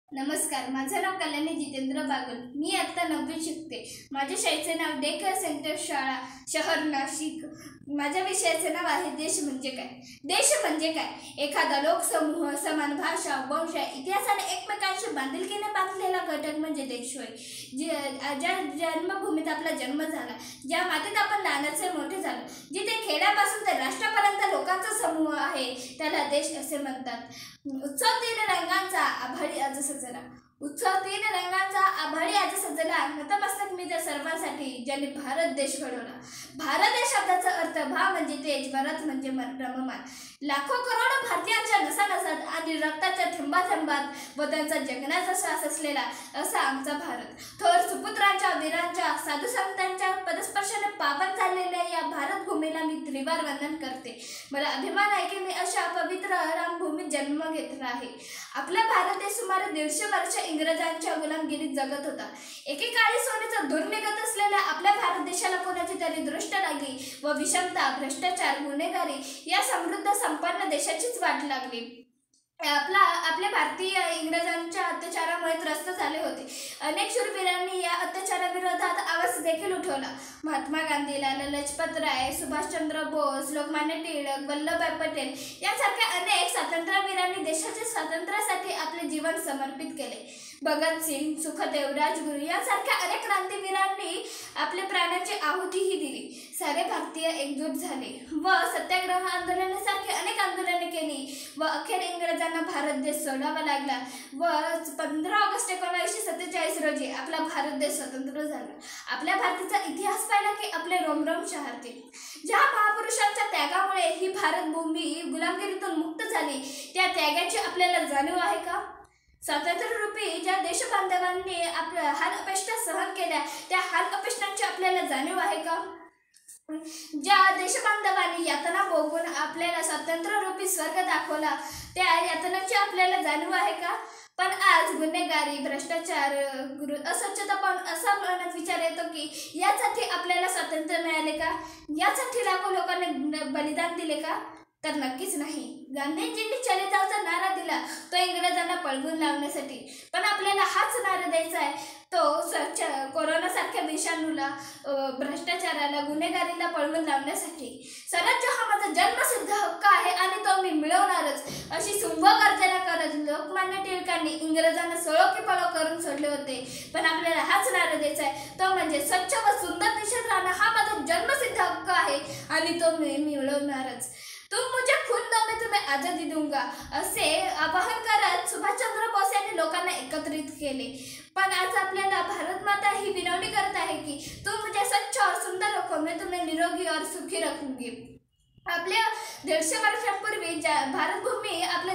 नमस्कार, माझं नाव कल्याणी जितेंद्र बागल. मी आता 9वी शिकते. माझ्या शाळेचे नाव डे केअर सेंटर शाळा, शहर नाशिक. माझ्या विषयाचे नाव आहे देश म्हणजे काय. देश म्हणजे काय? एखादा लोकसमूह, समान भाषा, वंश, इतिहासाने एकमेकांशी बांधिलकीने बांधलेला घटक म्हणजे देश होय. ज्या जन्मभूमीत आपला जन्म झाला, ज्या मातीत आपण लहानाचे मोठे झालो, जिथे खेड्यापासून ते राष्ट्रापर्यंत लोकांचा समूह आहे, त्याला देश असे म्हणतात. उत्सव तीन रंगांचा आभाळी आज सजला. उत्सव तीन रंगांचा आभाळी आज सजला. नतमस्तक मी त्या सर्वांसाठी ज्यांनी भारत देश घडवला. भारत या शब्दाचा अर्थ भा म्हणजे तेज, भारत म्हणजे रममान. लाखो करोडो भारतीयांच्या नसानसात आणि रक्ताच्या थेंबाथेंबात व त्यांचा जगण्याचा श्वास असलेला असा आमचा भारत. थोर सुपुत्रांच्या, वीरांच्या, साधू संतांच्या पदस्पर्शाने पावन झालेल्या या भारत भूमीला मी त्रिवार वंदन करते. मला अभिमान आहे की मी अशा पवित्र रामभूमीत जन्म घेतला आहे. आपला भारत देश सुमारे 150 वर्ष इंग्रजांच्या गुलामगिरीत जगत होता. एकेकाळी सोन्याचा धूर निघत असलेल्या आपल्या भारत देशाला कोणाची तरी दृष्ट लागली व विषमता, भ्रष्टाचार, गुन्हेगारी या समृद्ध संपन्न देशाचीच वाट लागली. आपले भारतीय इंग्रजांच्या अत्याचारामुळे त्रस्त झाले होते. अनेक शूरवीरांनी या अत्याचाराविरोधात आवाज देखील उठवला. महात्मा गांधी, लाला लजपत राय, सुभाषचंद्र बोस, लोकमान्य टिळक, वल्लभभाई पटेल यांसारख्या अनेक स्वातंत्र्यवीरांनी देशाच्या स्वातंत्र्यासाठी आपले जीवन समर्पित केले. भगतसिंग, सुखदेव, राजगुरू यांसारख्या अनेक क्रांतिवीरांनी आपल्या प्राणांची आहुतीही दिली. सारे भारतीय एकजूट झाले व सत्याग्रह आंदोलनासारखी अनेक आंदोलने केली व अखेर इंग्रजांना भारत देश सोडावा लागला व 15 ऑगस्ट 1947 रोजी आपला भारत देश स्वतंत्र झाला. आपल्या भारताचा इतिहास पाहिला की आपले रोमरोम शहारते. ज्या महापुरुषांच्या त्यागामुळे ही भारत भूमी गुलामगिरीतून मुक्त झाली, त्या त्यागाची आपल्याला जाणीव आहे का? स्वातंत्र्यरूपी ज्या देशबांधवांनी आपल्या हाल अपेष्टा सहन केल्या, त्या हाल अपेष्टांची आपल्याला जाणीव आहे का? ज्या देशबांधवांनी यातना भोगून आपल्याला स्वातंत्र्यरूपी स्वर्ग दाखवला, त्या यातनांची आपल्याला जाणीव आहे का? पण आज गुन्हेगारी, भ्रष्टाचार, अस्वच्छता पाहून असा मनात विचार येतो की यासाठी आपल्याला स्वातंत्र्य मिळाले का? यासाठी लाखो लोकांनी बलिदान दिले का? तर नक्कीच नाही. गांधीजींनी चले जाओचा नारा दिला तो इंग्रजांना पळवून लावण्यासाठी, पण आपल्याला हाच नारा द्यायचा आहे तो कोरोनासारख्या विषाणूला, भ्रष्टाचाराला, गुन्हेगारीला पळवून लावण्यासाठी. स्वराज्य हा माझा जन्मसिद्ध हक्क आहे आणि तो मी मिळवणारच, अशी सुंभ गर्जना करत लोकमान्य टिळकांनी इंग्रजांना सळो की पळो करून सोडले होते. पण आपल्याला हाच नारा द्यायचा आहे तो म्हणजे स्वच्छ व सुंदर दिशेत राहणं हा माझा जन्मसिद्ध हक्क आहे आणि तो मी मिळवणारच. तुम मुझे खून दो मैं तुम्हें आजादी दूंगा, असे आवाहन करत सुभाषचंद्र बोस यांनी लोकांना एकत्रित केले. पण आज आपल्याला भारत माता ही विनवणी करत आहे की तुम मुझे स्वच्छ और सुंदर रखो, मैं तुम्हें निरोगी और सुखी रखूंगी. आपल्या 150 वर्षांपूर्वी भारत भूमी आपल्या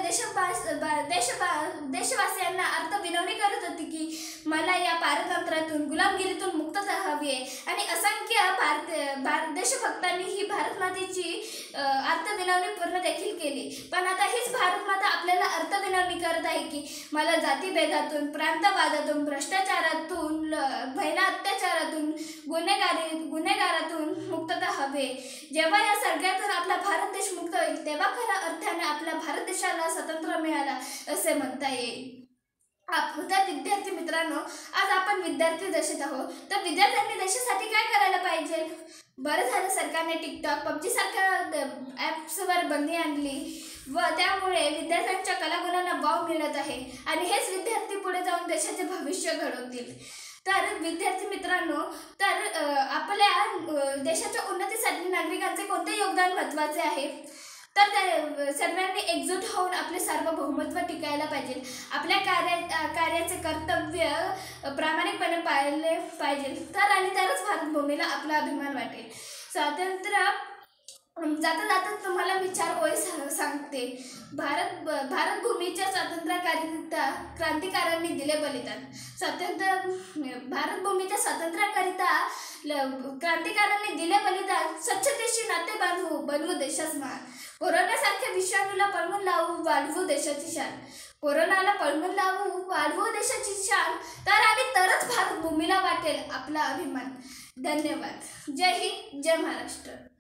देशवासियांना अर्थ विनवणी करत होती की मला या पारतंत्र्यातून, गुलामगिरीतून मुक्तता हवी आहे आणि असंख्य देशभक्तांनी ही भारत मातेची अर्थ विनवणी पूर्ण देखील केली. पण आता हीच भारत माता आपल्याला अर्थ विनवणी करत आहे की मला जातीभेदातून, प्रांतवादातून, भ्रष्टाचारातून, महिला अत्याचारातून, गुन्हेगारातून मुक्तता हवी. जेव्हा या सगळ्यातून आपला भारत देश मुक्त होईल तेव्हा खऱ्या अर्थाने आपल्या भारत देशाला स्वातंत्र्य मिळाला असे म्हणता येईल. तर विद्यार्थी मित्रांनो, आज आपण विद्यार्थी दशेत आहोत, तर विद्यार्थ्यांनी देशासाठी काय करायला पाहिजे? बरं झालं सरकारने टिकटॉक, पबजी सारख्या ॲप्सवर बंदी आणली व त्यामुळे विद्यार्थ्यांच्या कलागुणांना वाव मिळत आहे आणि हेच विद्यार्थी पुढे जाऊन देशाचे भविष्य घडवतील. तर विद्यार्थी मित्रांनो, तर आपल्या देशाच्या उन्नतीसाठी नागरिकांचे कोणते योगदान महत्त्वाचे आहे? तर सर्वांनी एकजूट होऊन आपले सार्वभौमत्व टिकायला पाहिजे. आपल्या कार्याचे कर्तव्य प्रामाणिकपणे पाळले पाहिजे, तरच भारतभूमीला आपला अभिमान वाटेल. स्वातंत्र्य जाता जाता तुम्हाला मी 4 ओळी सांगते. भारतभूमीच्या स्वातंत्र्याकरिता क्रांतिकारांनी दिले बलिदान. भारतभूमीच्या स्वातंत्र्याकरिता क्रांतिकारांनी दिले बलिदान. स्वच्छ देशी नाते बनवू देशास महान. कोरोनासारख्या विषाणूला पळवून लावू, वाढवू देशाची शान. कोरोनाला पळवून लावू, वाढवू देशाची शान, तरच भारतभूमीला वाटेल आपला अभिमान. धन्यवाद. जय हिंद, जय महाराष्ट्र.